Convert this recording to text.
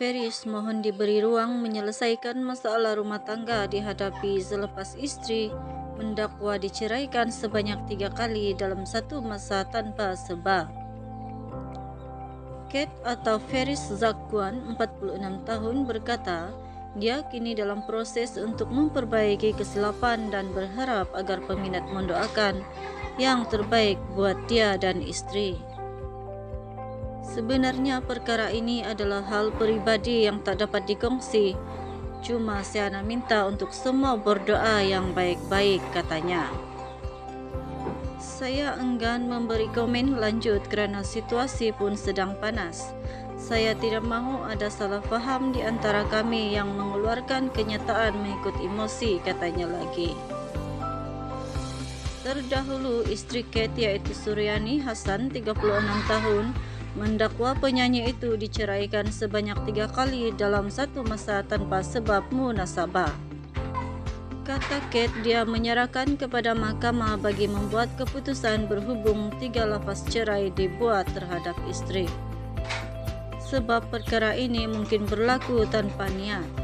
Ferris mohon diberi ruang menyelesaikan masalah rumah tangga dihadapi selepas istri mendakwa diceraikan sebanyak 3 kali dalam satu masa tanpa sebab. Kate atau Ferris Zakwan, 46 tahun, berkata dia kini dalam proses untuk memperbaiki kesilapan dan berharap agar peminat mendoakan yang terbaik buat dia dan istri. Sebenarnya perkara ini adalah hal pribadi yang tak dapat dikongsi. Cuma Siana minta untuk semua berdoa yang baik-baik, katanya. Saya enggan memberi komen lanjut kerana situasi pun sedang panas. Saya tidak mahu ada salah faham di antara kami yang mengeluarkan kenyataan mengikut emosi, katanya lagi. Terdahulu istri Kate iaitu Suryani Hasan, 36 tahun, mendakwa penyanyi itu diceraikan sebanyak 3 kali dalam satu masa tanpa sebab munasabah. Kata Kate, dia menyerahkan kepada mahkamah bagi membuat keputusan berhubung 3 lafaz cerai dibuat terhadap istri. Sebab perkara ini mungkin berlaku tanpa niat.